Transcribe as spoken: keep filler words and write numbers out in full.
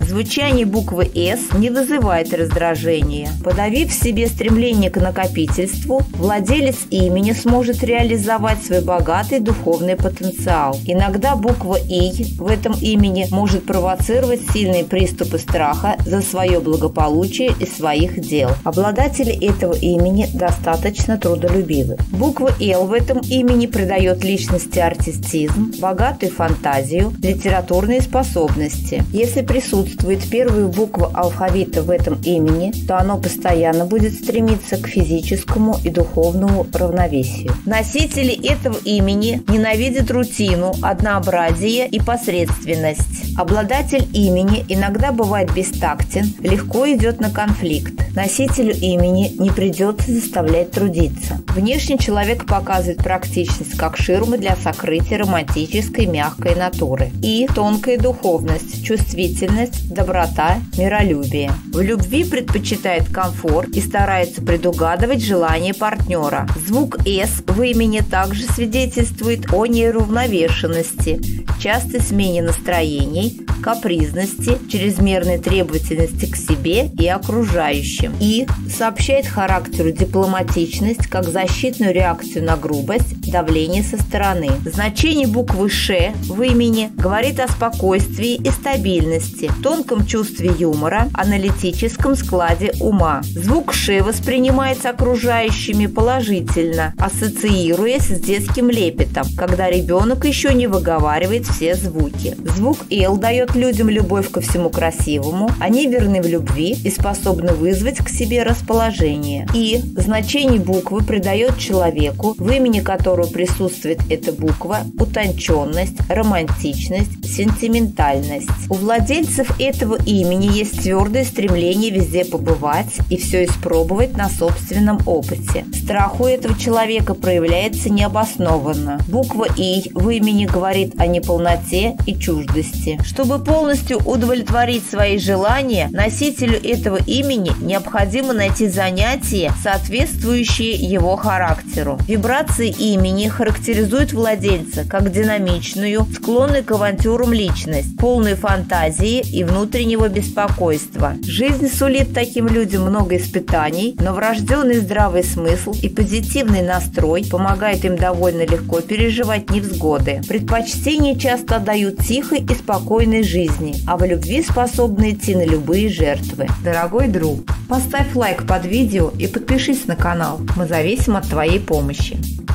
Звучание буквы «С» не вызывает раздражения. Подавив в себе стремление к накопительству, владелец имени сможет реализовать свой богатый духовный потенциал. Иногда буква «И» в этом имени может провоцировать сильные приступы страха за свое благополучие и своих дел. Обладатели этого имени достаточно трудолюбивы. Буква «Л» в этом имени придает личности артистизм, богатую фантазию, литературные способности. Если присутствует первая буква алфавита в этом имени, то оно постоянно будет стремиться к физическому и духовному равновесию. Носители этого имени ненавидят рутину, однообразие и посредственность. Обладатель имени иногда бывает бестактен, легко идет на конфликт. Носителю имени не придется заставлять трудиться. Внешне человек показывает практичность как ширмы для сокрытия романтической мягкой натуры. И тонкая духовность, чувствительность, доброта, миролюбие. В любви предпочитает комфорт и старается предугадывать желания партнера. Звук «С» в имени также свидетельствует о неуравновешенности, частой смене настроений, капризности, чрезмерной требовательности к себе и окружающим. И сообщает характеру дипломатичность как защитную реакцию на грубость, давление со стороны. Значение буквы «Ш» в имени говорит о спокойствии и стабильности, тонком чувстве юмора, аналитическом складе ума. Звук «Ш» воспринимается окружающими положительно, ассоциируясь с детским лепетом, когда ребенок еще не выговаривает все звуки. Звук «Л» дает людям любовь ко всему красивому, они верны в любви и способны вызвать к себе расположение. И значение буквы придает человеку, в имени которого присутствует эта буква, утонченность, романтичность, сентиментальность. У владельцев этого имени есть твердое стремление везде побывать и все испробовать на собственном опыте. Страх у этого человека проявляется необоснованно. Буква «И» в имени говорит о неполноте и чуждости. Чтобы полностью удовлетворить свои желания, носителю этого имени необходимо найти занятие, соответствующее его характеру. Вибрации имени характеризуют владельца как динамичную, склонную к авантюрам личность, полную фантазии и внутреннего беспокойства. Жизнь сулит таким людям много испытаний, но врожденный здравый смысл и позитивный настрой помогают им довольно легко переживать невзгоды. Предпочтение часто отдают тихой и спокойной жизни, а в любви способны идти на любые жертвы. Дорогой друг, поставь лайк под видео и подпишись на канал. Мы зависим от твоей помощи.